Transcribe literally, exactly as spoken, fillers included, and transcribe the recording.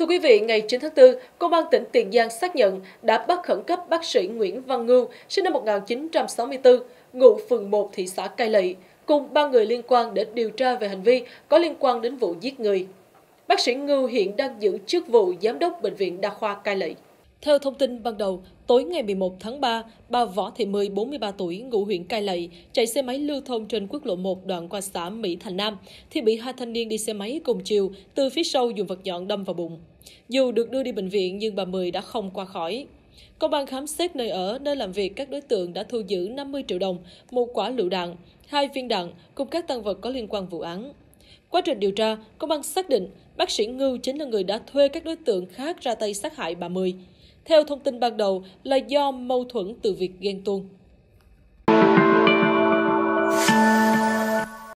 Thưa quý vị, ngày chín tháng tư, Công an tỉnh Tiền Giang xác nhận đã bắt khẩn cấp bác sĩ Nguyễn Văn Ngưu, sinh năm một nghìn chín trăm sáu mươi tư, ngụ phường một thị xã Cai Lậy, cùng ba người liên quan để điều tra về hành vi có liên quan đến vụ giết người. Bác sĩ Ngưu hiện đang giữ chức vụ Giám đốc Bệnh viện Đa khoa Cai Lậy. Theo thông tin ban đầu, tối ngày mười một tháng ba, bà Võ Thị Mười, bốn mươi ba tuổi, ngụ huyện Cai Lậy, chạy xe máy lưu thông trên quốc lộ một đoạn qua xã Mỹ Thành Nam, thì bị hai thanh niên đi xe máy cùng chiều từ phía sau dùng vật nhọn đâm vào bụng. Dù được đưa đi bệnh viện nhưng bà Mười đã không qua khỏi. Công an khám xét nơi ở, nơi làm việc các đối tượng đã thu giữ năm mươi triệu đồng, một quả lựu đạn, hai viên đạn cùng các tang vật có liên quan vụ án. Quá trình điều tra, công an xác định bác sĩ Ngưu chính là người đã thuê các đối tượng khác ra tay sát hại bà Mười. Theo thông tin ban đầu là do mâu thuẫn từ việc ghen tuông.